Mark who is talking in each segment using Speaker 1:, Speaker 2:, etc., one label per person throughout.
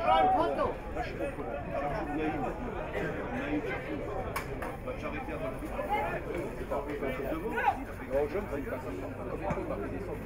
Speaker 1: Là, je suis pas au courant. Naïm. Naïm, Cherchouf. Va t'arrêter avant le but. Devant aussi, il a fait grand jeune, ça, il passe à ça. Comment il m'a fait descendre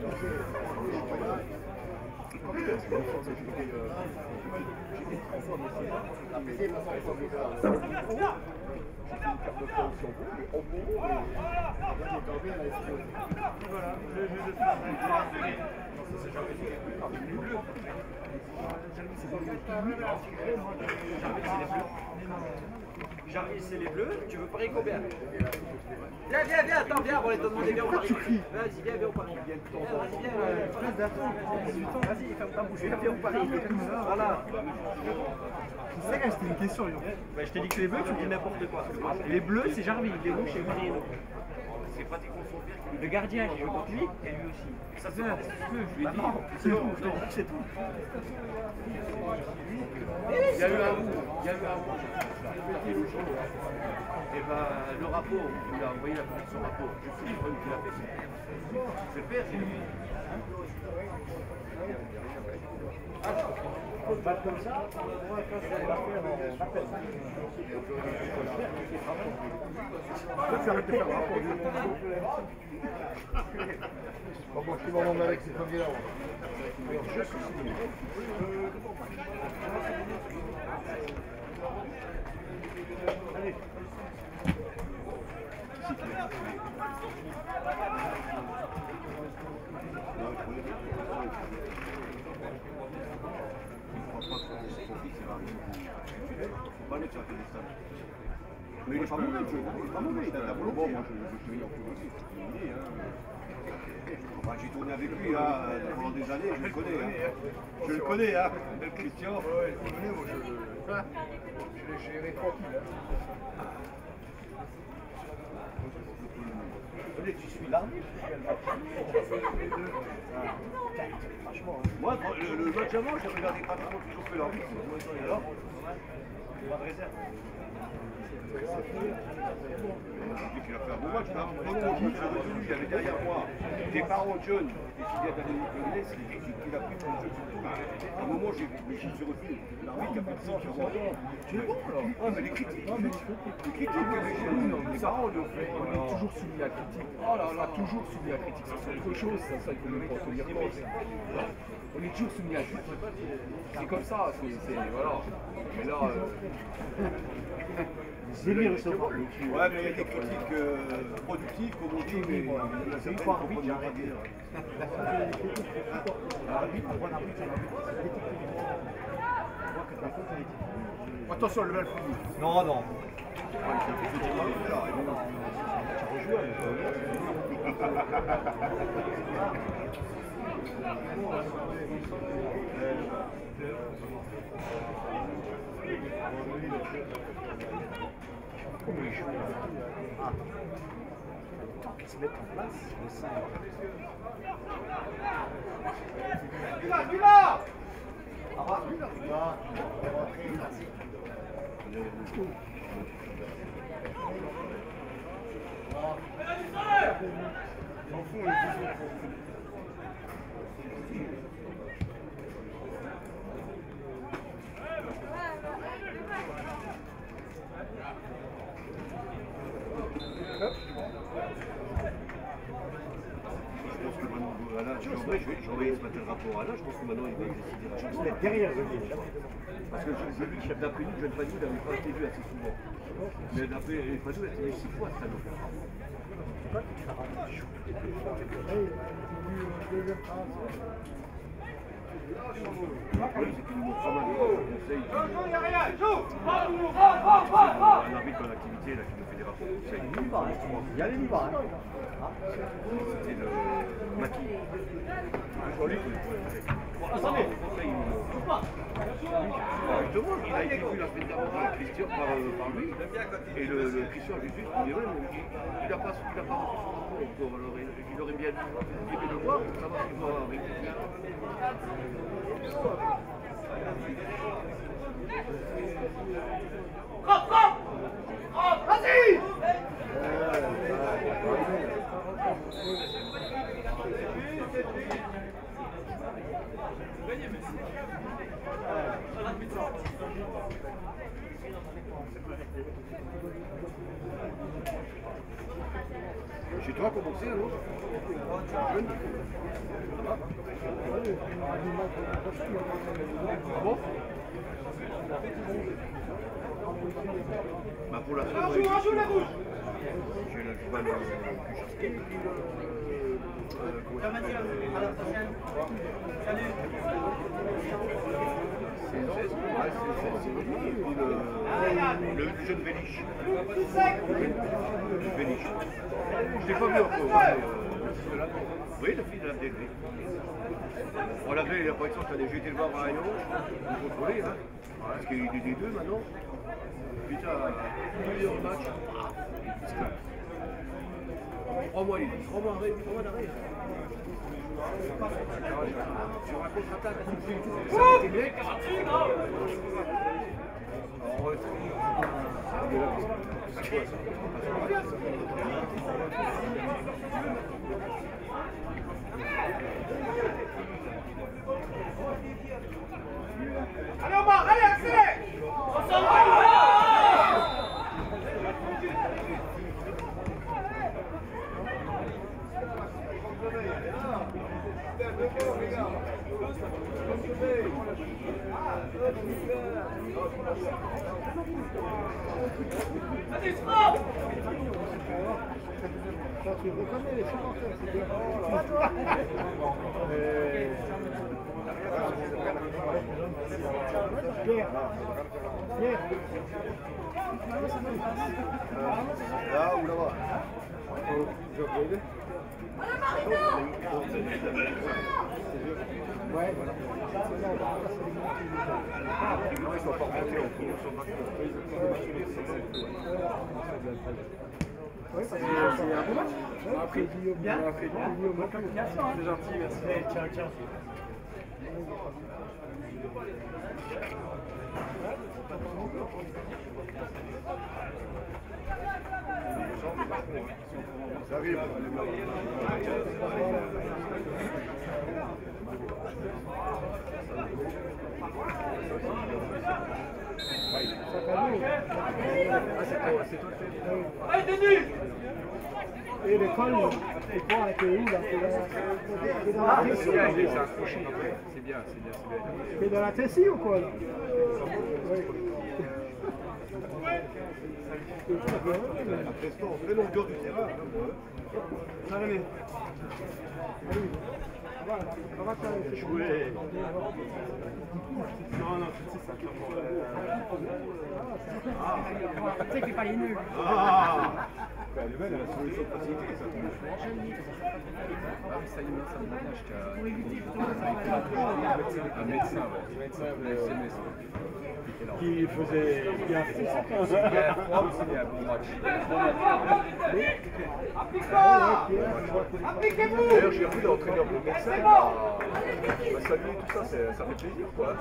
Speaker 2: Jarvis, c'est les bleus, tu veux parier combien? Viens, viens, viens, attends, viens, on va te demander, viens, on parie. Vas-y, viens, viens, on parie. Vas-y, viens, vas-y, ferme ta bouche, viens, viens, on parie. Voilà.
Speaker 3: C'est ça, c'était une question, Lyon.
Speaker 2: Bah, je t'ai dit que les bleus, tu dis n'importe quoi. Les bleus, c'est Jarvis, les rouges, c'est Marino.
Speaker 1: C'est pratiquement son père qui
Speaker 2: Le gardien, j'ai joué contre lui, et lui aussi.
Speaker 1: ça c'est pas je lui ai dit.
Speaker 2: C'est tout, je te dis que c'est tout.
Speaker 1: Il y a eu un mot, il y a eu un mot. Et ben le rapport, il a envoyé la copie de son rapport. Je suis libre qu'il a fait son père. C'est le père, c'est lui.
Speaker 3: Pas comme ça, on va faire un appel. Tu arrêtes de faire le rapport. Bon, je suis vraiment avec ces premiers-là. Je suis allez.
Speaker 1: Mais il est pas mauvais, il est pas mauvais, il a de la volonté. Moi, je suis en politique. J'ai tourné avec lui pendant des années, je le connais. Je le connais, hein, Christian.
Speaker 3: Ouais, je le connais, moi, je l'ai géré tranquille.
Speaker 1: Tu suis l'arbitre. Moi, le match avant, j'ai regardé pratiquement toujours que l'arbitre. Et alors, pas de réserve. Il a fait un bon match. Il y avait derrière moi des parents jeunes qui viennent d'aller nous connaître. C'est l'équipe qui a pris tout le jeu. À un moment, je me suis retenu. L'arbitre qui a fait le sang, tu es bon alors. Ah, mais les critiques. Les critiques que les jeunes, les parents lui ont fait.
Speaker 3: On est toujours soumis à la critique. Oh là là, toujours soumis à la critique. C'est autre chose, ça, il faut même pas tenir compte. On est toujours soumis à la critique. C'est comme ça, voilà. Mais là.
Speaker 1: C'est lui recevoir. Ouais, mais il y a des critiques productives, comme on dit, mais c'est une fois arbitre, j'ai arrêté.
Speaker 3: Attention, le bel fou.
Speaker 2: Non, non.
Speaker 3: Comment il joue tant qu'ils se mettent en place, le 5.
Speaker 1: J'ai envoyé ce matin le rapport à Alain, je pense que maintenant il va décider.
Speaker 3: Se mettre derrière le
Speaker 1: parce que je lui, chef d'après-midi, Jeune Panou, il n'avait pas été vu assez souvent. Mais d'après Panou, il a été vu 6 fois cette année. C'est qu'il nous montre pas mal de conseils. Un arbitre en activité là, qui nous fait des rapports de conseils.
Speaker 3: Il y a les livres.
Speaker 1: C'était le Maki.
Speaker 3: Attendez.
Speaker 1: Justement, il a été vu la semaine dernière par Christian, par lui, et le Christian Jésus, il n'a pas reçu son rapport encore, alors il aurait bien aimé le voir pour savoir s'il doit rectifier.
Speaker 3: Vas-y! Gagné, Messi.
Speaker 1: dois commencer alors. Ah bon? Bah pour la fin, j'ai le cheval le jeune Vélich. Vélich. Je l'ai pas vu encore. Oui, le fils de la DG. On l'a vu, il n'a pas été sorti. J'ai été le voir à Lyon, il contrôlait, hein. Parce qu'il est des deux maintenant. Putain, 2 heures de match. 3 mois d'arrêt. Sur un contre-attaque, ça a été mec.
Speaker 2: Allez Omar, allez accélère. Allez, stop!
Speaker 4: Tu reconnais les supporters, c'est bien.
Speaker 1: Là ou là-bas?
Speaker 4: Ouais.
Speaker 1: Ils sont pas remontés en cours.
Speaker 4: C'est un bon match. Après Guillaume, c'est gentil, merci. Tiens.
Speaker 1: Ça arrive.
Speaker 2: Allez, Denis!
Speaker 4: Et l'école, c'est quoi, t'es où là? T'es dans la Tessie?
Speaker 3: C'est bien.
Speaker 4: T'es dans la Tessie ou quoi là? Oui.
Speaker 1: Très longueur du terrain.
Speaker 4: Allez. Ça va,
Speaker 1: Jouer.
Speaker 4: Non, c'est ça. Tu sais qu'il fallait nul.
Speaker 1: Ah! Elle a trouvé son facilité, ça.
Speaker 3: Ça y est, ça me ménage un médecin,
Speaker 4: Qui faisait bien froid.
Speaker 3: C'était un bon match.
Speaker 2: Appliquez-vous!
Speaker 3: D'ailleurs, j'ai revu l'entraîneur de médecin, il m'a salué tout ça, ça fait plaisir quoi.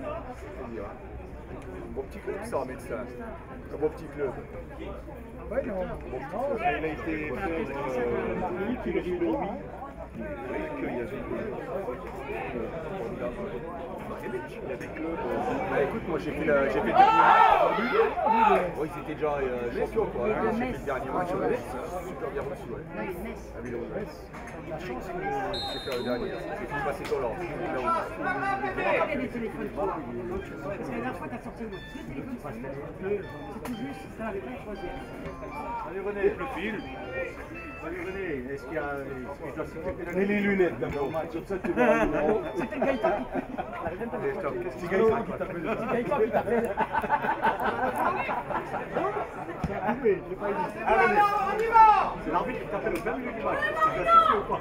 Speaker 3: Bon petit club ça, un médecin. Un bon petit club.
Speaker 4: Ouais, non.
Speaker 1: Il a été fait lui qui le dit le oui. Il y avait
Speaker 3: Écoute, moi j'ai fait le dernier match. Oui, c'était déjà champion quoi. J'ai fait le dernier match au Metz. Super bien reçu. À Villeroy. La chance, j'ai fait le dernier. J'ai fait passer dans l'ordre.
Speaker 5: Des téléphones. Parce que la dernière fois, tu as sorti le téléphone, c'est tout juste, ça n'avait pas le troisième.
Speaker 1: Allez René, le fil. Allez René, est-ce qu'il y a
Speaker 4: Et les lunettes d'abord. Comme ça, tu vois.
Speaker 5: C'était Gaëtan.
Speaker 4: C'est Gaëtan qui t'appelle.
Speaker 5: C'est Gaëtan qui t'appelle.
Speaker 4: C'est arrivé, j'ai pas eu.
Speaker 2: Allez, on y va!
Speaker 1: C'est l'arbitre qui t'appelle au 20 minutes du match. Est-ce que tu as assisté ou pas?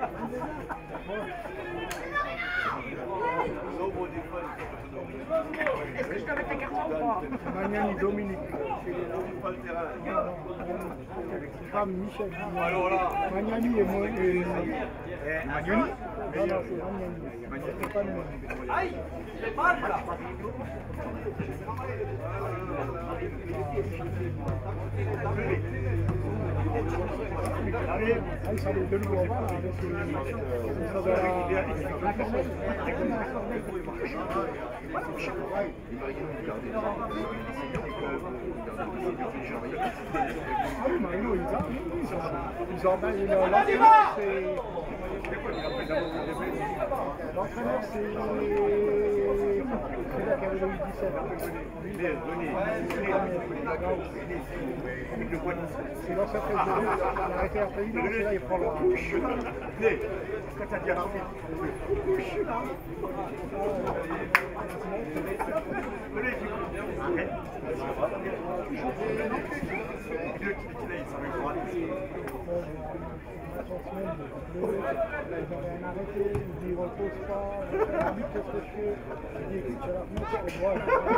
Speaker 5: Est-ce que je dois mettre ta carte ou pas?
Speaker 4: Magnani Dominique.
Speaker 1: Pas le terrain.
Speaker 4: Avec sa femme Michel.
Speaker 1: Alors là.
Speaker 4: Magnani et moi.
Speaker 1: Magnani?
Speaker 4: Non, c'est Magnani. C'est pas le même.
Speaker 2: Aïe! J'ai mal là!
Speaker 6: Ah, il s'en est de nouveau en bas, avec ah oui, Marino, ils ont l'entraîneur, c'est là qui avait le 17. C'est l'ancien président, il a arrêté un président, c'est là il prend le quand t'as dit à l'arbitre, un arrêté, il dit repose pas, l'arbitre qu'est-ce que je fais? Il dit écoute, tu vas revenir sur le droit.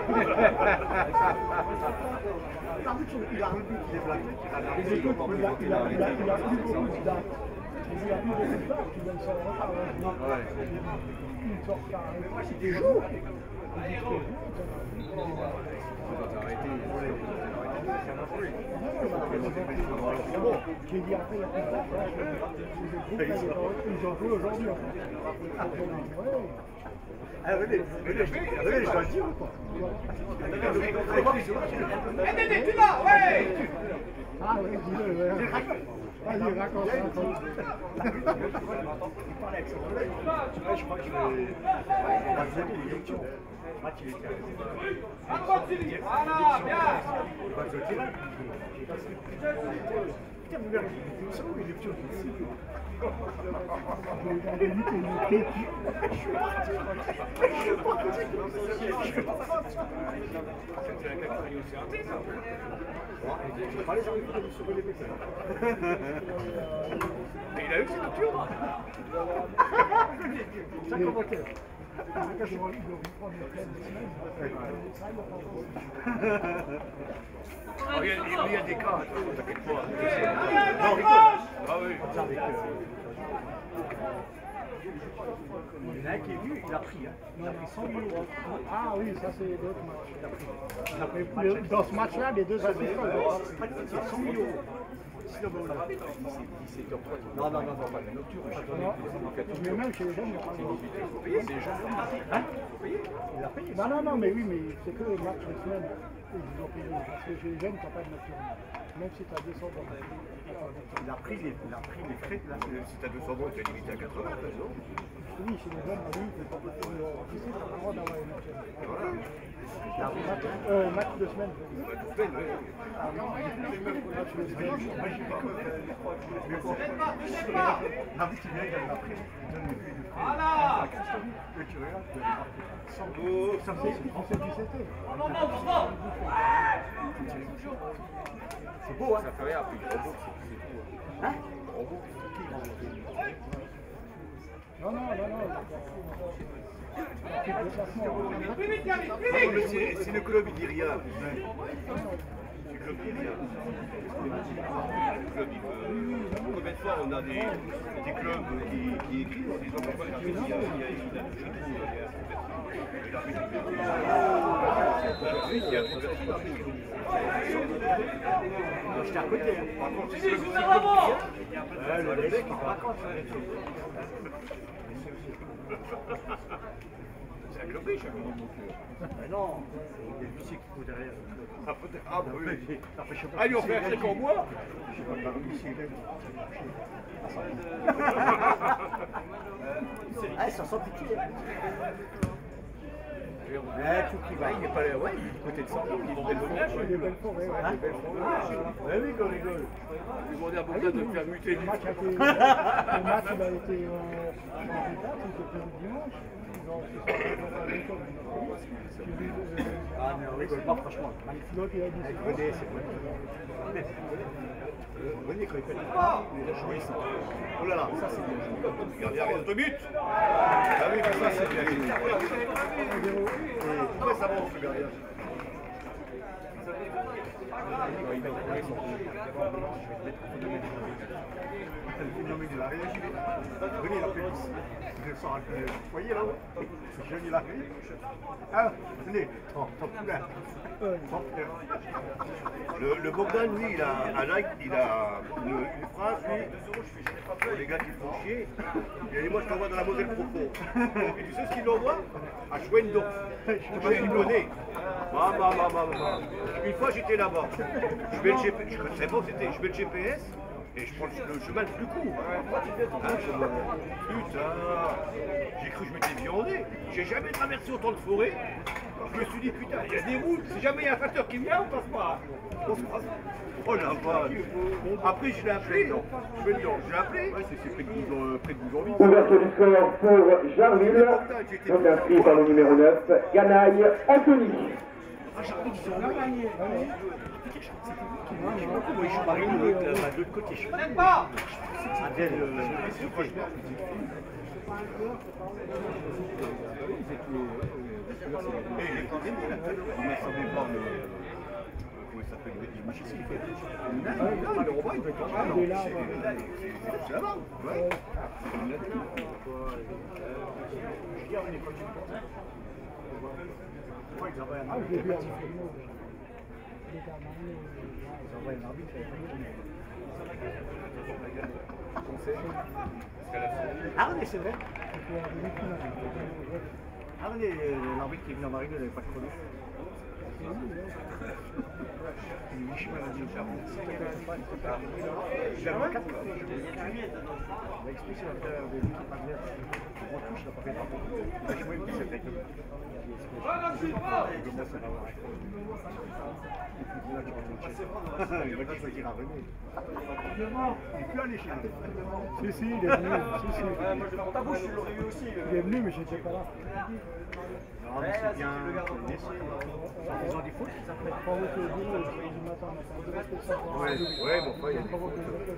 Speaker 6: L'arbitre, il a revu qu'il est blagué, il a eu beaucoup de dates. Il a eu beaucoup de dates qui donnent son retard. Une sorte carré. C'était jour. J'ai dit après, il y a plus de dates. Ils ont joué aujourd'hui. Ah, venez, je dois le dire ou pas?
Speaker 2: Tu vas, ouais.
Speaker 6: Ah oui, dis-le, ouais. Vas-y, raconte.
Speaker 3: Je crois que je vais...
Speaker 2: Voilà, bien.
Speaker 1: Mais il a eu cette nocturne.
Speaker 6: Ça commentaire. Ils vont reprendre le plein de
Speaker 1: Il y a des cas, t'inquiète pas.
Speaker 2: Non, rigole.
Speaker 1: Ah oui.
Speaker 6: Il y en a un qui est venu, il a pris 100 000 €. Ah oui, ça c'est d'autres matchs. Il a pris. Dans ce match-là, les deux sont différents. 100 000 €.
Speaker 3: Non, pas la nocturne.
Speaker 6: Mais même chez les jeunes, il n'y a pas de payé, c'est les jeunes. Hein? Il a payé. Non, mais oui, mais c'est que les matchs de semaine. Ils ont payé. Parce que chez les jeunes, tu n'as pas de nocturne. Même si tu as 200 €.
Speaker 3: Il a pris les frais, là.
Speaker 1: Si t'as 200 €, tu es limité à 80, non?
Speaker 6: Oui, chez les jeunes, oui, tu n'as pas le droit d'avoir une nocturne. Match de semaine.
Speaker 2: Voilà.
Speaker 3: C'est beau, hein? Ça fait rien, puis le robot, c'est hein?
Speaker 6: Non.
Speaker 1: Si le club il dit rien, combien de fois on a des clubs qui écrivent en disant qu'il y a
Speaker 3: J'étais à côté. Le mec, il raconte.
Speaker 1: c'est un club riche.
Speaker 3: Mais non, il y a l'huissier qui court derrière.
Speaker 1: Ah, peut-être. Ah, oui. Ah, ils ont fait un chèque en bois.
Speaker 3: Ah, ça sent pitié. Tout qui va, il n'est pas là, ouais, il est du côté de Santon, il est de
Speaker 6: Des belles forêts, ouais.
Speaker 3: oui, rigole.
Speaker 1: Ils ont demandé à Bogdan de faire muter
Speaker 6: Le match, il a été dimanche.
Speaker 3: Ah, mais on rigole pas, franchement.
Speaker 6: L'autre, il a dit
Speaker 3: c'est bon. Venez quand il fait il est joué ça. Oh là là, ça c'est bien.
Speaker 1: Regardez, arrive de but. Ah oui, mais ça c'est bien.
Speaker 3: Pourquoi ça monte ce gardien? Le phénomène de la réagi. Venez la police. Vous voyez là-haut?
Speaker 6: Johnny l'a fait. Ah, tenez, ton poulain.
Speaker 1: Le Bogdan, lui, il a une phrase, lui, pour les gars qui font chier. Il a dit, moi je t'envoie dans la Moselle Profond. Et tu sais ce qu'il l'envoie? À Schwendorf. Tu sais, il connaît. Une fois j'étais là-bas. Je mets le GPS, je ne savais pas où c'était, je mets le GPS. Et je prends le chemin le plus court. Putain, j'ai cru que je m'étais viandé. J'ai jamais traversé autant de forêt. Je me suis dit, putain, il y a des routes. Si jamais il y a un facteur qui vient, on passe pas. On se passe. Oh la vache. Après, je l'ai appelé. Je l'ai appelé. Ouais, c'est près de 12 ans.
Speaker 7: Ouverture du score pour Jarville, donc inscrit par le numéro 9, Ganaille Anthony.
Speaker 1: Ah, Jarville, ils sont là. Je sais pas comment ils jouent Paris de l'autre côté. Je sais pas. Adèle,
Speaker 6: Arnais, c'est vrai. Arnais, l'arbitre qui est venu en marine, il n'avait pas de chrono. Michel m'a dit au Charmant. J'avais 4 heures. Il m'a expliqué la carrière de l'équipe adverse. En touche, il n'a pas fait partout. Il a joué une petite avec le il m'a dit qu'il a revenu. Il est plus allé chez lui. Si, il est venu.
Speaker 2: Ta bouche, tu l'aurais eu aussi.
Speaker 6: Il est venu, mais je n'étais pas là. Non, mais c'est bien. Ils ont des fautes, ça fait pas beaucoup de du matin. Ouais, bon, il y a des fautes.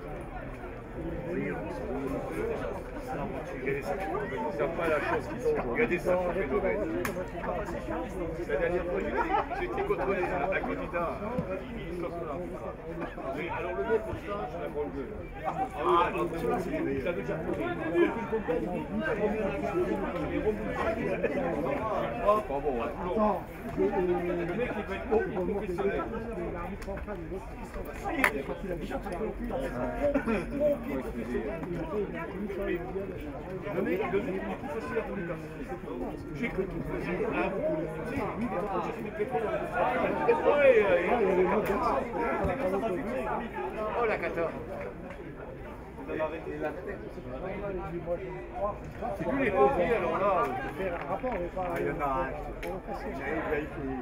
Speaker 1: Ils n'ont pas la chance qu'ils ont. Regardez ça, ça fait mauvais. La dernière fois, j'étais contre un candidat. Oui, alors le mec, pour ça, je la grande gueule. Ah, non, ça veut dire quoi? Ah, pas bon, ouais.
Speaker 6: Le mec, il va être haut, il va monter sur l'arbitre central, quand il a déjà fait le mec, il est plus facile à rouler. J'ai cru qu'il faisait lui, il est en train de chercher du pétrole.
Speaker 1: Oh la 14.
Speaker 6: C'est lui les pompiers, alors là, faire un rapport, mais pas. Il y en a un. J'arrive vérifier.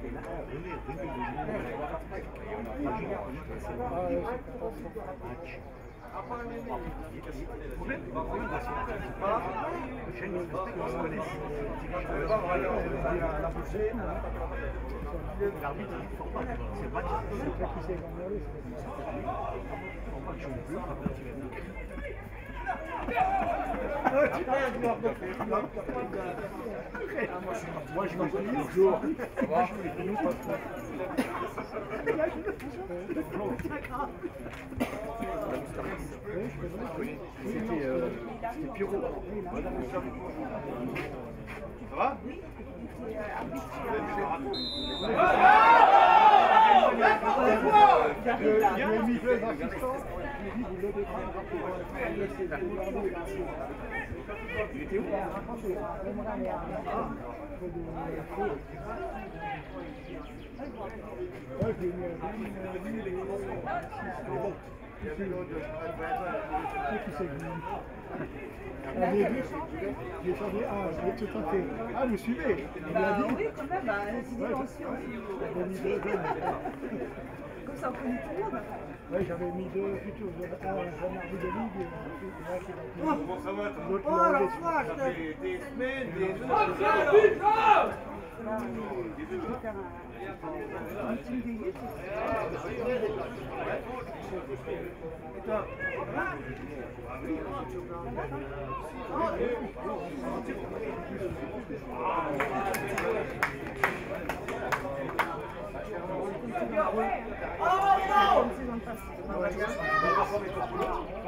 Speaker 6: L'arbitre, c'est pas qui s'est gagné. Moi je me suis dit jour. Moi je voulais nous pas trop. C'était Pierrot.
Speaker 1: Ça va?
Speaker 6: Il a mis deux assistants. Il était où? J'ai changé, j'ai tout fait. Ah, vous suivez?
Speaker 5: Oui, quand même, c'est dimension. Comme ça, on connaît tout le monde.
Speaker 6: Oui, j'avais mis deux futurs, un arbitre de ligue et
Speaker 1: Comment ça va?
Speaker 5: Oh la vache!
Speaker 1: Ça fait des semaines, des
Speaker 5: Je vais faire un meeting des youths.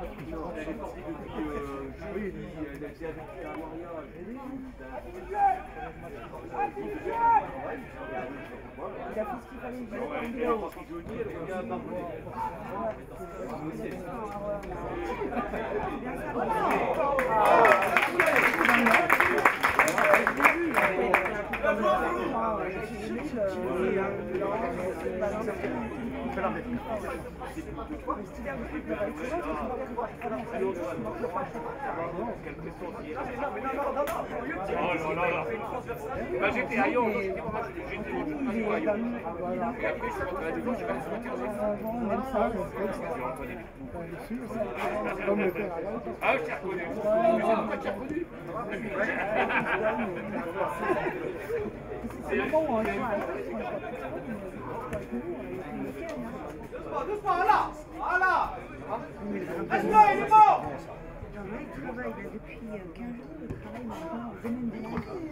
Speaker 1: Oui, il a été avec un mariage.
Speaker 5: Il a fait ce qu'il fallait dire.
Speaker 1: J'étais ailleurs, j'étais ailleurs. Et après, je suis rentré à Dijon, je suis allé sur le terrain. Ah, je t'ai reconnu. Mais c'est pourquoi tu t'es reconnu?
Speaker 2: Doucement, là! Voilà! Reste-moi, il est mort!
Speaker 5: Le mec travaille là depuis 15 jours, il travaille maintenant au domaine des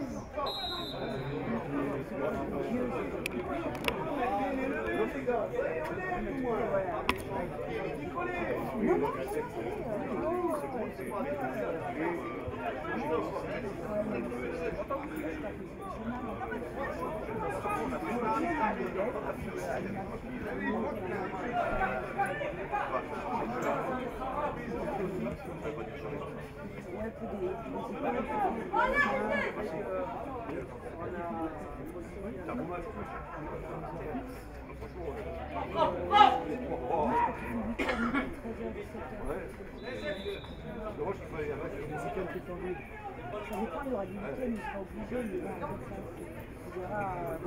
Speaker 5: Ça dépend, il y aura du week-end, il sera obligé, mais bon, on verra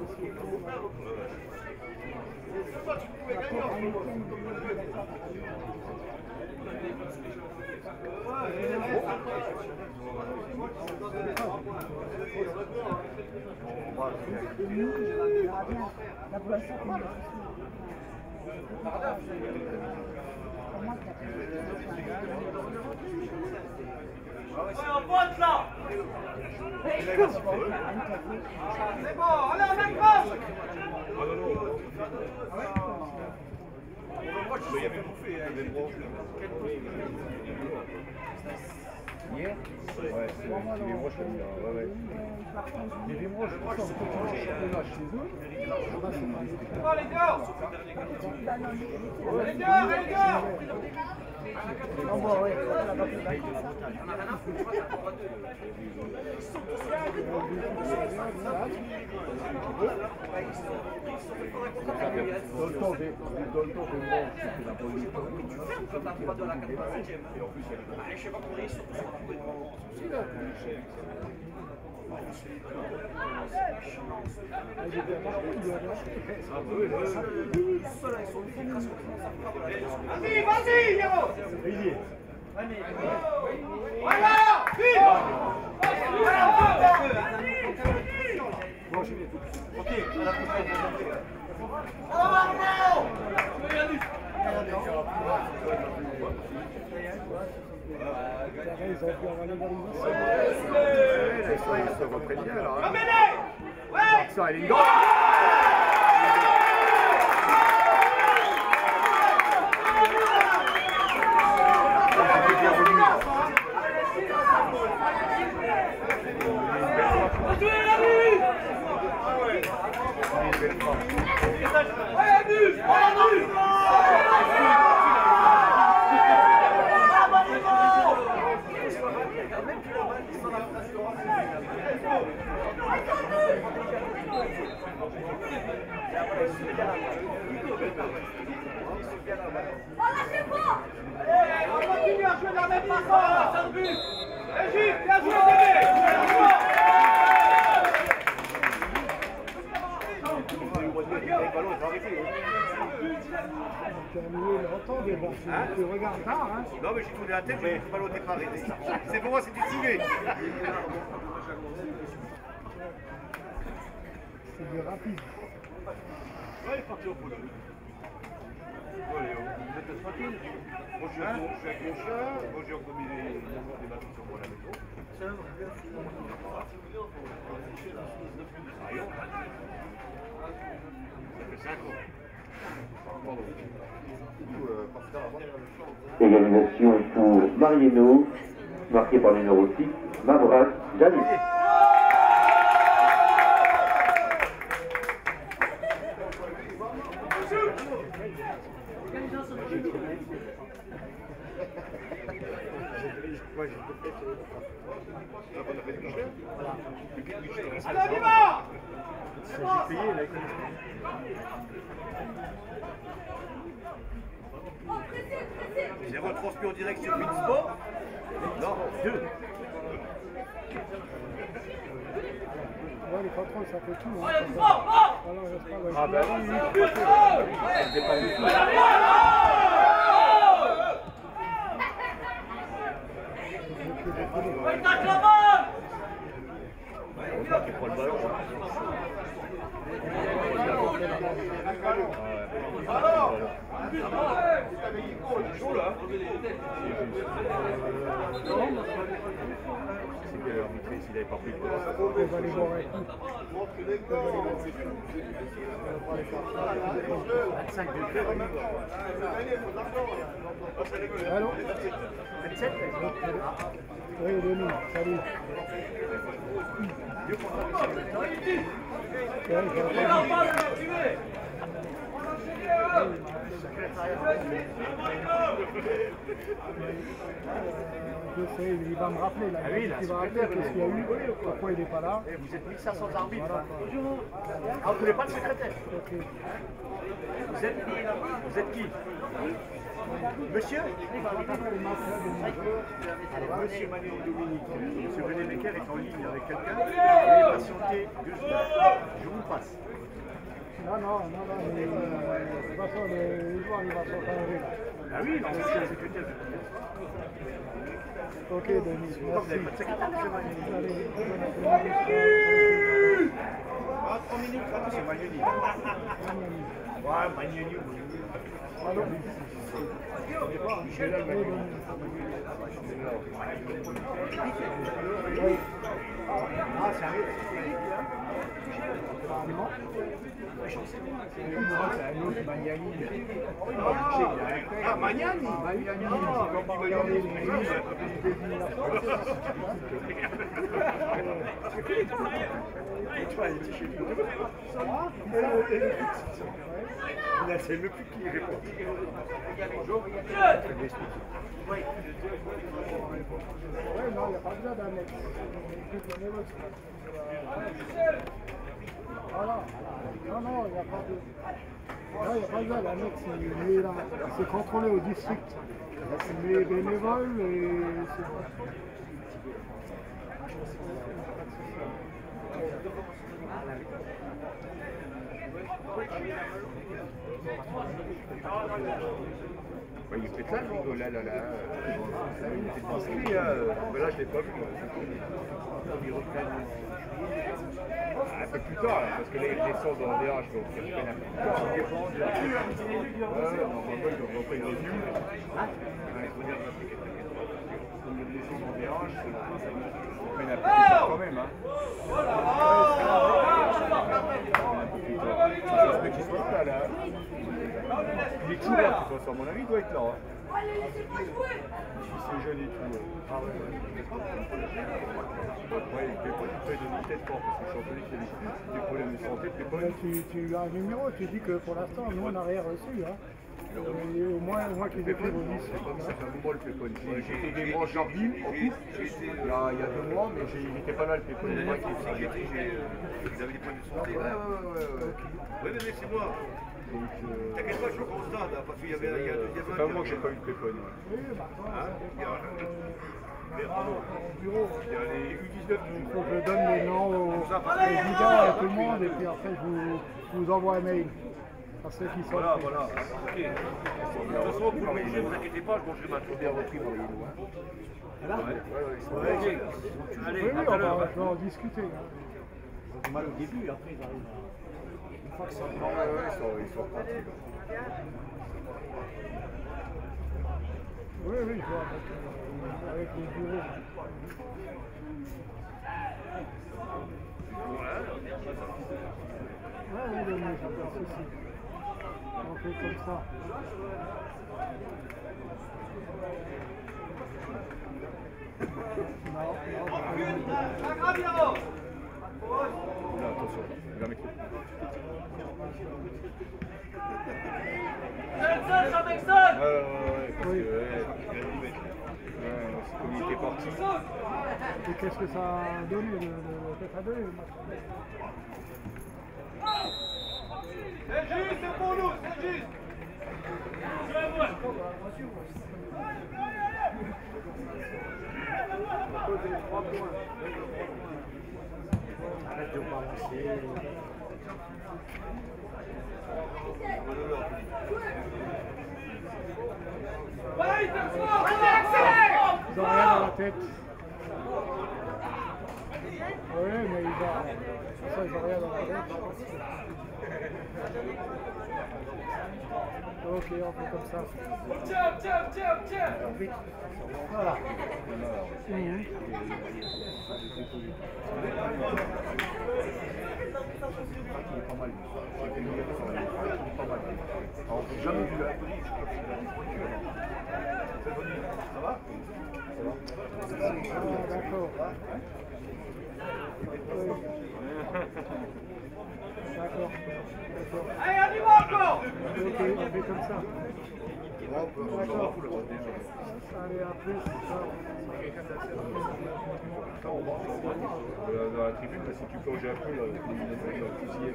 Speaker 5: la boisson qu'on a
Speaker 2: On vote là! C'est bon, allez, on accroche!
Speaker 3: Hier? Ouais, c'est les Vimois, je connais bien. Ouais, ouais. Les Vimois, je pense qu'on peut changer le championnat chez eux.
Speaker 2: C'est bon, les gars! Les gars, les gars!
Speaker 5: Non, bon, ouais,
Speaker 2: Vas-y, vas-y, Héros! Voilà! Vite! Ok, à la prochaine.
Speaker 3: Ils se reprennent bien là.
Speaker 2: Ouais!
Speaker 3: Ça, elle est une
Speaker 2: On continue à jouer de la même façon! Égypte, bien joué, bébé!
Speaker 6: Tu regardes tard, hein?
Speaker 1: Non, mais j'ai tourné la tête, mais le ballon n'était pas arrêté. C'est pour moi, c'est du civet.
Speaker 6: C'est du rapide.
Speaker 1: Ouais, il est parti au bout. Vous êtes tranquille? Moi, je suis avec mon chat. Moi, j'ai encore mis des bâtons sur moi à la maison. Ça fait 5 ans.
Speaker 7: Égalisation pour Mariano, marqué par le numéro 6, Mavrak Janis.
Speaker 3: Ouais, j'ai fait
Speaker 6: J'ai payé là.
Speaker 1: J'ai retransmis en direct sur Winsport. Non, 2.
Speaker 6: Ouais, les contrôles, ça fait tout. Hein.
Speaker 3: Ah bah oui, ça dépend du tout. Qui prend le ballon.
Speaker 1: Chaud là.
Speaker 3: C'est que l'arbitre, s'il n'avait pas pris le ballon, ça
Speaker 6: On va aller voir un coup.
Speaker 3: 25 degrés.
Speaker 6: Allô
Speaker 3: 27.
Speaker 6: Oui, Denis, salut. Je sais, il va me rappeler là.
Speaker 3: Ah oui, là,
Speaker 6: il va rappeler qu'est-ce qu'il y a eu, pourquoi il n'est pas là.
Speaker 3: Vous êtes 1500 arbitres.
Speaker 6: Voilà.
Speaker 3: Ah, vous ne voulez pas le secrétaire?
Speaker 6: Ok.
Speaker 3: Vous êtes qui? Monsieur? Monsieur Manuel Dominique. Monsieur René Becker est en ligne avec quelqu'un. Veuillez patienter 2 secondes. Je vous passe.
Speaker 6: Non, mais de toute façon, le joueur il va s'en faire.
Speaker 3: Ah oui, non, c'est le secrétaire.
Speaker 6: Ok, Denis,
Speaker 3: Vous n'avez
Speaker 6: merci.
Speaker 3: pas de secrétaire, monsieur Manuel.
Speaker 6: Allez,
Speaker 3: C'est Manueli. Ouais, Manueli.
Speaker 6: allô.
Speaker 3: Ah, c'est un autre Magnani.
Speaker 1: Ah, Magnani.
Speaker 3: Là, c'est le plus qui répond. Bonjour. Oui.
Speaker 6: Ouais, non, il n'y a pas besoin d'un mec. Voilà. Non, il n'y a pas de... Non, il n'y a pas besoin d'un mec, il est là. C'est contrôlé au district. C'est les bénévoles et c'est pas...
Speaker 3: Ouais, il est peut-être là, le rigolo, là. Il était inscrit, hein. Mais là, je ne l'ai pas vu. Ils reprennent un peu plus tard, là, parce que là, ils descendent dans les DH, donc ils reprennent un peu plus tard. Ça dépend de la normalement, ils doivent reprendre les nuls. Comme ils descendent dans les DH, ils reprennent un peu plus tard quand même. Hein. Un peu plus tard. Ça se peut qu'ils soient là. Il est toujours là, de toute façon, à mon avis, il doit être là. Hein. Si c'est jeune et tout. Ah ouais. Ouais, il fait pas une feuille de tête fort parce que je suis entendu qu'il y a des problèmes de santé.
Speaker 6: Tu as un numéro, tu dis que pour l'instant, nous, on n'a rien reçu. Hein. Et au moins qu'ils écrivent au lycée.
Speaker 3: Ça fait un moment le Pépone. J'ai fait des branches jardines en couple il y a 2 mois, mais il n'était pas là le Pépone.
Speaker 1: Vous avez des problèmes de santé.
Speaker 3: Ouais.
Speaker 1: Oui, mais c'est moi. T'inquiète pas, je suis au stade, parce qu'il y avait un deuxième.
Speaker 3: C'est pas moi que j'ai pas eu le Pépone.
Speaker 6: Oui, maintenant,
Speaker 1: Il y a
Speaker 6: au bureau.
Speaker 3: Il y a les U19
Speaker 6: Il faut que je donne les noms aux présidents et à tout le monde, et puis après, je vous envoie un mail. À ceux qui sont.
Speaker 1: Voilà. Ok. De toute façon, vous ne vous inquiétez pas, je mangerai ma tournée.
Speaker 3: bien repris dans les lois.
Speaker 1: Allez,
Speaker 6: Oui, on va en discuter. Hein.
Speaker 4: C'est mal au début, après ils arrivent à... Une fois que c'est en
Speaker 3: Ils sont repartis.
Speaker 6: Oui, je vois avec les bureaux. Oui, le mec, pas de souci. On fait comme ça.
Speaker 3: Là, attention, il va mettre le
Speaker 2: Jackson,
Speaker 3: Ouais, parce que... comme il était parti.
Speaker 6: Et qu'est-ce que ça a donné, le tête à 2 le match?
Speaker 1: C'est juste, c'est pour nous, c'est juste.
Speaker 6: Arrête de balancer. Ils ont rien dans la tête. Oui, mais ils ont rien dans la tête. Ok, on fait comme ça. Voilà.
Speaker 3: Il est pas mal. Alors, j'ai jamais vu la police. Ça va?
Speaker 6: Ah, d'accord. D'accord.
Speaker 2: Allez, on y va encore.
Speaker 6: Ok, on fait comme ça. D'accord. Allez, à plus.
Speaker 3: Dans la tribune, là, si tu plonges un peu, là, il va fusiller.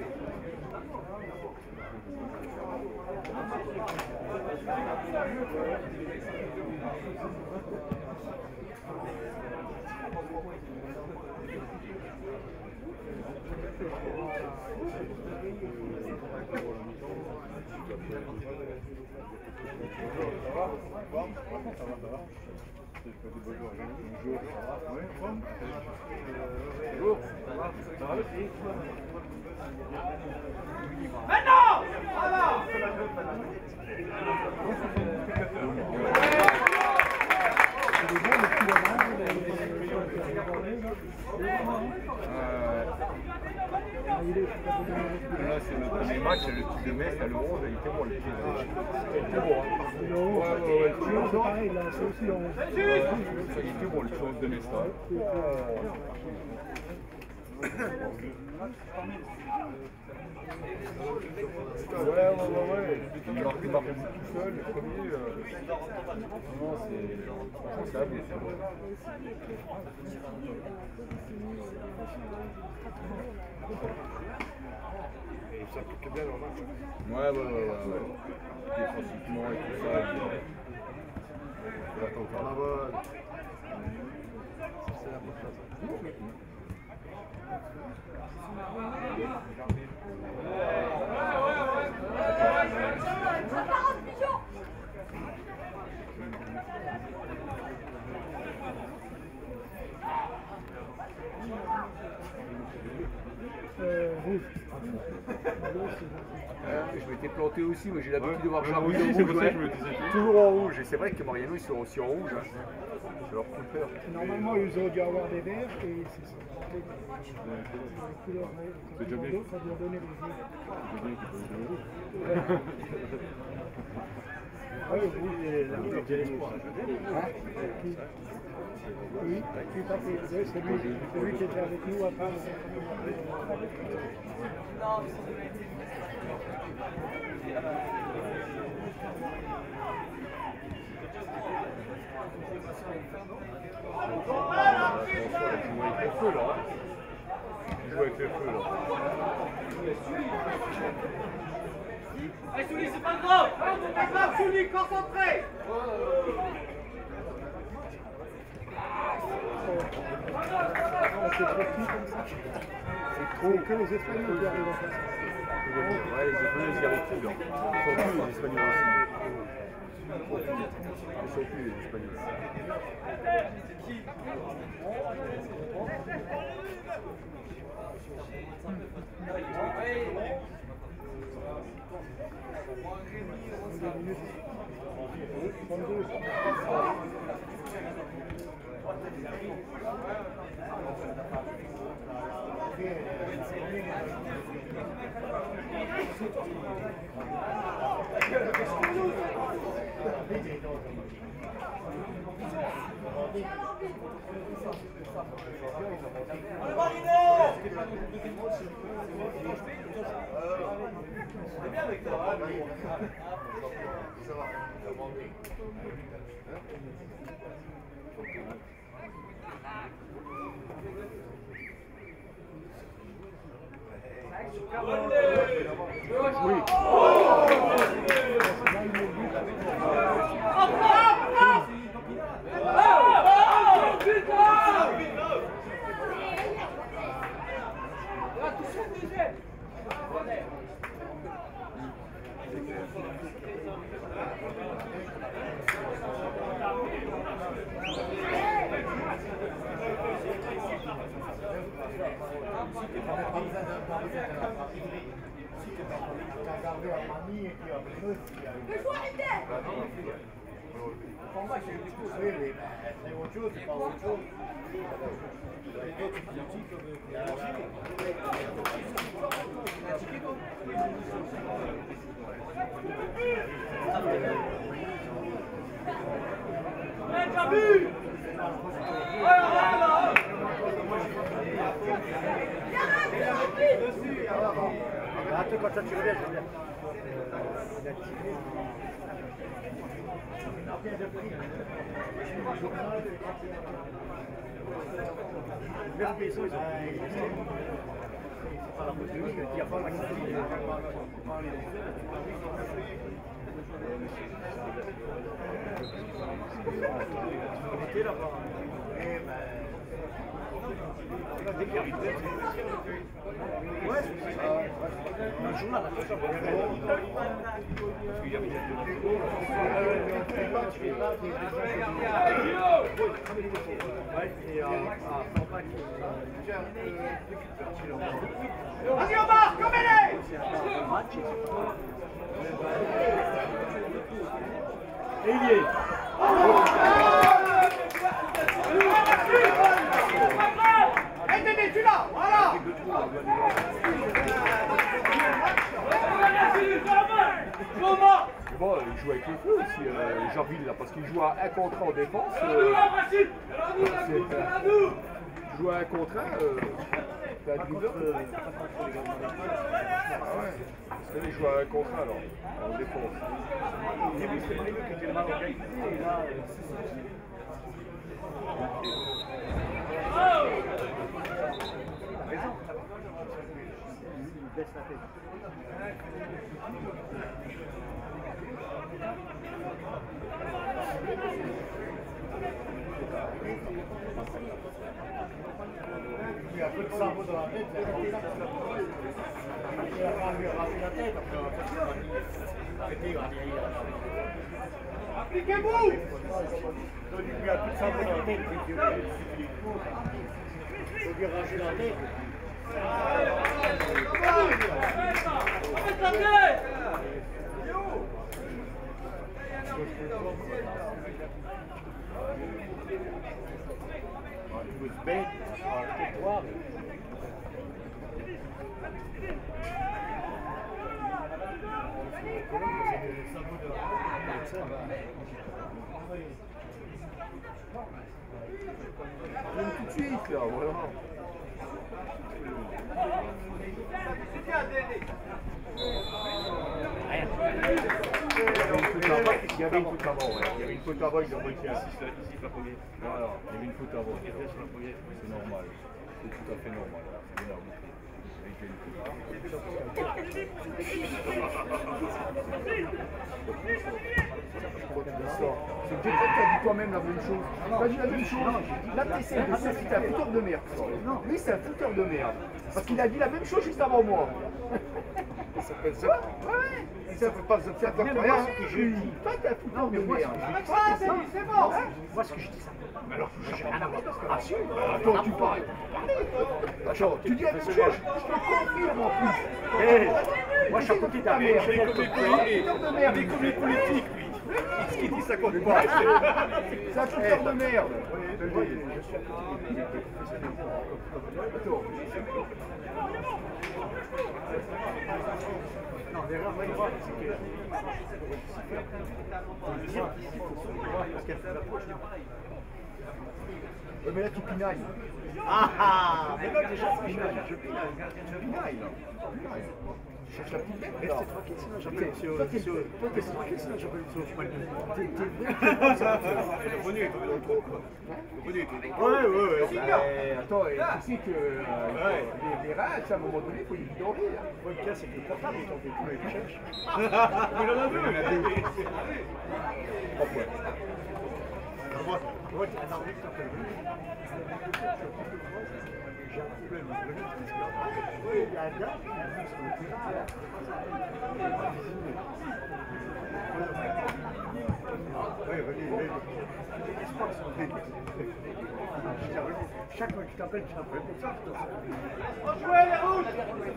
Speaker 2: Maintenant. Voilà.
Speaker 3: Là, c'est le premier match, le petit de Metz, t'as le 11, il était bon, le petit. Il était bon, hein.
Speaker 6: Le 11, c'est pareil, là, c'est aussi le 11.
Speaker 3: Il était bon, le petit 11 de Metz, là. Ouais. Il marque tout seul, le premier. Non, c'est abusé.
Speaker 1: Et ça pique bien leur match.
Speaker 3: Ouais. Défensivement et tout ça. Il attend le carnaval. C'est la bonne chose.
Speaker 6: Rouge.
Speaker 3: Je m'étais planté aussi, mais j'ai l'habitude de voir Jarry
Speaker 1: aussi,
Speaker 3: en
Speaker 1: c'est
Speaker 3: rouge.
Speaker 1: pour ça que je me disais
Speaker 3: Toujours en rouge. Et c'est vrai que Mariano, ils sont aussi en rouge. Hein. Ça leur fout peur.
Speaker 6: Normalement, ils auraient dû avoir des verts et c'est ça. Les couleurs,
Speaker 1: C'est déjà bien.
Speaker 6: Ça doit donner les yeux. Ah oui, oui, oui, tout à fait. Oui, c'est lui qui était avec nous après.
Speaker 3: Il joue avec le feu là.
Speaker 2: Allez, Souli, c'est pas grave. C'est pas grave, Souli, concentré.
Speaker 6: C'est trop petit comme ça. C'est trop que les Espagnols qui arrivent à faire ça.
Speaker 3: Ouais, les Espagnols, ils y arrivent plus. Ils sont plus, les Espagnols aussi. Ils sont plus, les Espagnols.
Speaker 6: Quand ça tu reviens, je reviens.
Speaker 2: Vas-y Omar, comme elle est.
Speaker 6: Et il y est.
Speaker 2: Hey Dédé, tu l'as, voilà.
Speaker 3: Bon, il joue avec le feu aussi, Jarville, là, parce qu'il joue à 1 contre 1 en défense. Il joue à 1 contre 1. T'as un dribbleur. Ah ouais. Parce que là, il joue à 1 contre 1 alors, en défense.
Speaker 6: Il y a un peu de cerveau dans la tête, il a pas lui raser la tête.
Speaker 2: Appliquez-vous.
Speaker 6: Il y a un peu de cerveau dans la tête, il faut lui raser la tête. Il was big, territoire.
Speaker 3: Même tout de suite là, voilà. Il y avait une faute avant, ouais. Il y avait une faute avant, il a retiré.
Speaker 1: Ici, la première.
Speaker 3: Voilà, il y avait une faute avant. C'est normal. C'est tout à fait normal. C'est énorme. C'est que tu as dit toi-même la même chose. Tu as dit la même chose. Là, tu essaies de dire que c'est un fouteur de merde. Lui, c'est un fouteur de merde. Parce qu'il a dit la même chose juste avant moi.
Speaker 1: Ça s'appelle ça.
Speaker 3: Ouais.
Speaker 1: Ça fait pas ça.
Speaker 3: Rien que je dis. Toi, t'es un fouteur de merde.
Speaker 2: C'est bon.
Speaker 6: Moi, ce que je dis ça.
Speaker 1: Mais alors,
Speaker 6: J'ai rien à voir.
Speaker 3: Ah si. Attends, tu parles. Attends, tu dis la même chose. Je te confirme en plus.
Speaker 6: Hey, moi, je suis à côté d'un mec.
Speaker 1: il est comme les politiques, lui. Ce qu'il dit, ça compte pas.
Speaker 3: C'est un fouteur de merde.
Speaker 6: Non, l'erreur, moi, il voit, c'est que...
Speaker 3: Ouais, mais là, tu pinailles.
Speaker 6: Ah, mais non, déjà, c'est je binaille, là. Je cherche la petite bête. Restez tranquille, sinon j'appelle Restez tranquille, sinon j'appelle sur le chemin de
Speaker 1: Le revenu est tombé dans le trou, quoi. Le revenu est tombé dans le trou.
Speaker 6: Ouais. Attends, tu sais que les rats, à un moment donné, il faut les vidanger. Le cas, c'est que le portable, ils t'en fait plus, ils cherchent.
Speaker 1: Mais il en a deux.
Speaker 6: Pourquoi? Ouais, t'as un arbitre qui t'appelle. J'ai un problème. Oui, il y a un gars qui a vu sur le terrain. Oui, venez. Chaque fois que tu t'appelles, tu t'appelles comme ça.
Speaker 2: On jouait les rouges.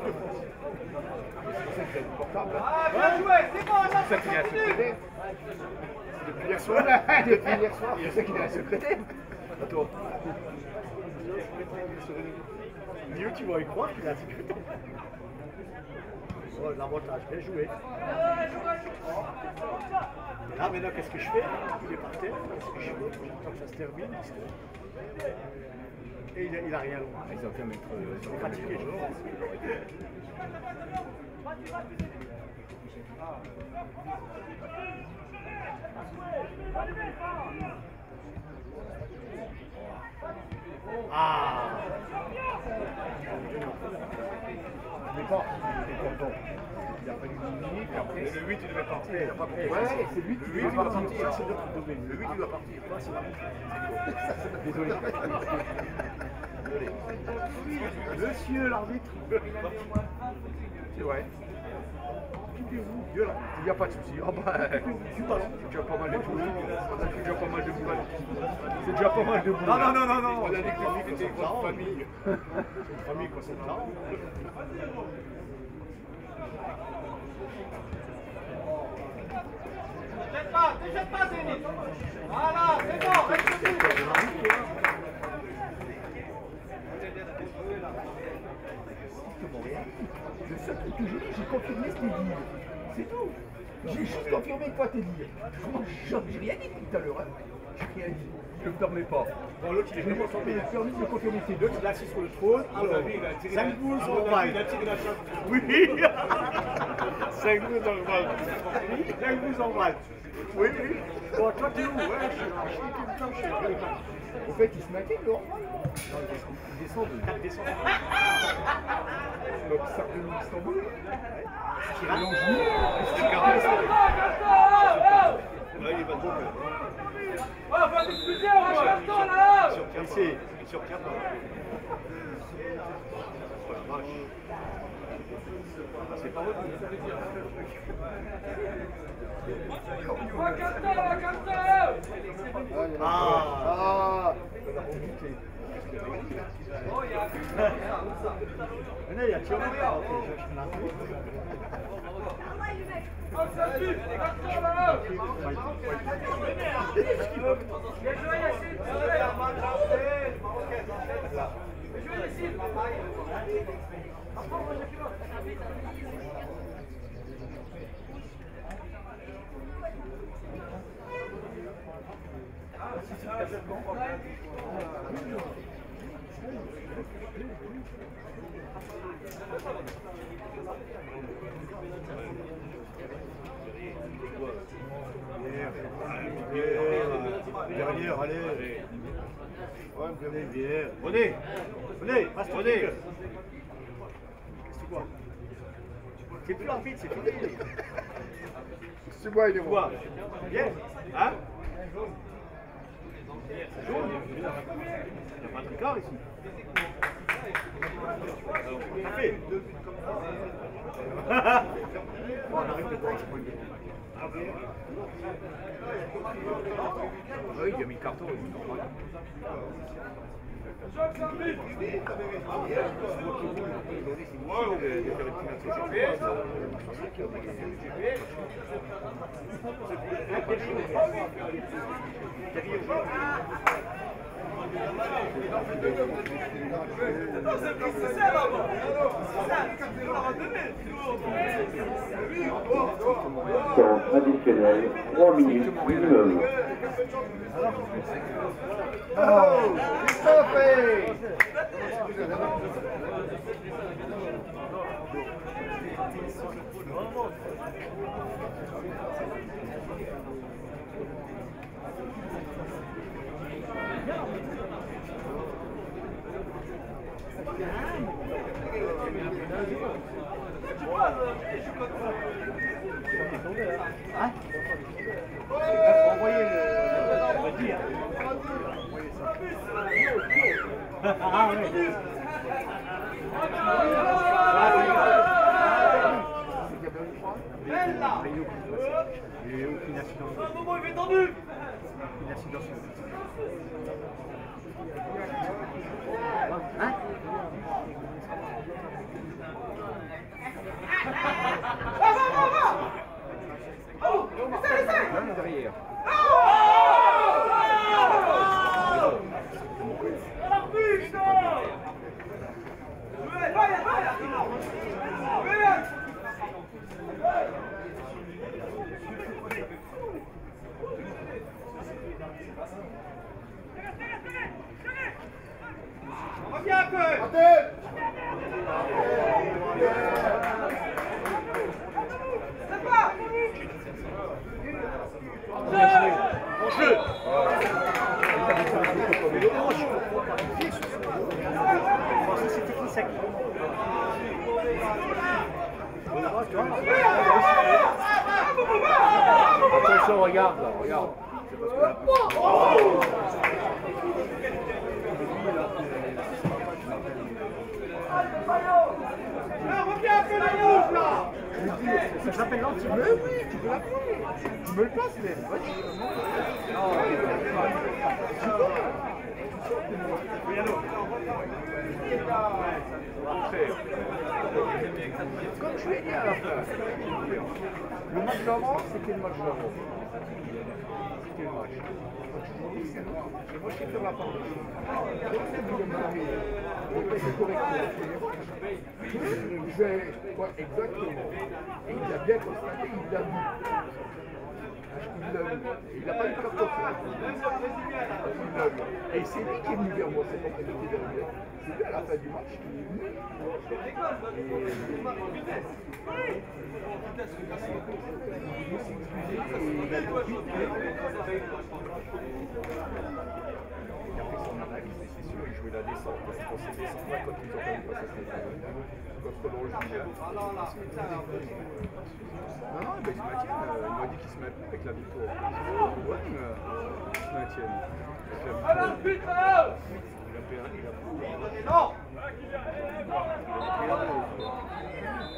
Speaker 2: Ah, bien joué, c'est bon, là,
Speaker 6: C'est ça qu'il est un secrétaire. Depuis hier soir, je sais qu'il est un secrétaire. Attends. Mieux, tu vas y croire qu'il est un secrétaire. Oh, l'avantage, bien joué. Et là, maintenant, qu'est-ce que je fais? Il est par terre, qu'est-ce que je fais? J'attends que ça se termine. Et il a rien. Ils ont qu'à mettre. Ils sont fatigués, je pense. Ah! Il est pas content. Il a fallu l'éliminer, puis après.
Speaker 1: Le 8, il devait partir.
Speaker 6: Ouais, c'est lui qui doit partir. C'est notre domaine.
Speaker 1: Le 8, il doit partir.
Speaker 6: Désolé. Monsieur l'arbitre. C'est vrai. Il n'y a pas de souci. Oh bah, c'est déjà pas mal de choses. C'est déjà pas mal de boulot. C'est déjà pas mal de boulot.
Speaker 1: Non. On a dit que le 8 était une grande famille.
Speaker 6: C'est une famille quand c'est là.
Speaker 2: T'inquiète pas, Zénith. Voilà, c'est bon, reste debout.
Speaker 6: Le seul truc que j'ai confirmé, c'était dire. C'est tout. J'ai juste confirmé quoi t'es dit. J'ai rien dit tout à l'heure. J'ai rien dit. Je ne me permets pas.
Speaker 1: Bon, l'autre, il est vraiment tombé.
Speaker 6: Il a permis de confirmer tes deux. Il est assis sur le trône. Alors, 5 boules en balle.
Speaker 1: Il a tiré la chasse.
Speaker 6: Oui. 5 boules en balle. 5 boules en balle. Oui. Bon, toi, t'es où? Ouais, je suis là. Au fait, il se maintient dehors. Il descend de 4 décembre. Donc, ça fait l'Istanbul. C'est Longeville.
Speaker 1: C'est 40. Là, il va de bon.
Speaker 2: Oh, on va discuter, on va faire le temps là.
Speaker 1: Il surtient pas. C'est pas revenu.
Speaker 6: Ah.
Speaker 2: Oh, il y a
Speaker 6: Il y a Thierry.
Speaker 2: Oh, ça suit. Capteur là. Bien joué, Yacine. Bien joué, Yacine.
Speaker 6: Derrière, allez.
Speaker 1: Venez,
Speaker 6: Qu'est-ce que quoi? C'est plus l'arbitre, c'est fini. C'est moi, il est
Speaker 1: quoi?
Speaker 6: Bien.
Speaker 1: Hein? C'est jaune. Il n'y a pas de tricard ici. Alors, ça fait.
Speaker 6: Bon, on arrête de boire. Oui, il a mis le carton, c'est normal.
Speaker 2: C'est ça.
Speaker 7: temps additionnel, 3 minutes minimum.
Speaker 3: Attention, regarde, là, regarde.
Speaker 6: Reviens un peu la gauche là. Ça s'appelle l'anti. Mais oui, tu peux l'appeler. Tu me le passes même. Vas-y. Comme je l'ai dit à la fin. Le match d'avant, c'était le match d'avant. C'était le match. Moi, je sais faire la part de choses. Exactement. Et il a bien constaté, il l'a vu. Il n'a pas eu peur de ça. Et c'est lui qui est venu vers moi, c'est pas qu'il était derrière. C'est lui à la fin du match qui est venu.
Speaker 3: Il a fait son analyse, mais c'est sûr, il jouait la descente. Je pense que c'est descente là quand ils ont quand même passé cette contre l'Olympique. Non, non, ben, ils se maintiennent. Il m'a dit qu'ils se maintenaient avec la victoire. Ouais, mais ils se maintiennent. Avec la victoire. Il a pris un. Non!